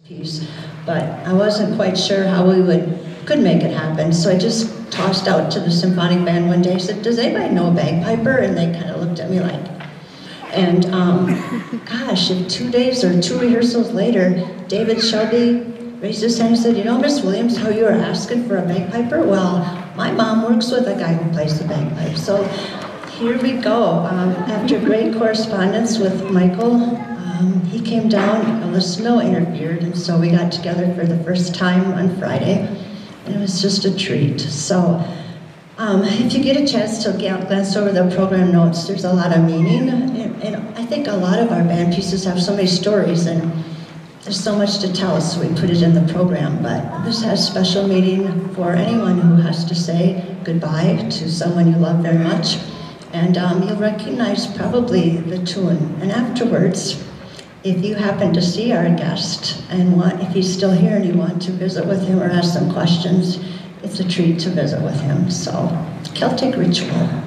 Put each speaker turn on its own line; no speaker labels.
piece, but I wasn't quite sure how we could make it happen. So I just tossed out to the symphonic band one day, I said, does anybody know a bagpiper? And they kind of looked at me like, and gosh, if 2 days or 2 rehearsals later, David Shelby raised his hand and said, you know, Miss Williams, how you were asking for a bagpiper? Well, my mom works with a guy who plays the bagpipe. So here we go. After great correspondence with Michael, he came down, Alyssa Mill interfered, and so we got together for the first time on Friday, and it was just a treat. So if you get a chance to glance over the program notes, there's a lot of meaning, and I think a lot of our band pieces have so many stories, and there's so much to tell, so we put it in the program. But this has special meaning for anyone who has to say goodbye to someone you love very much, and you'll recognize probably the tune. And afterwards, if you happen to see our guest and if he's still here and you want to visit with him or ask some questions, it's a treat to visit with him. So, Celtic Ritual.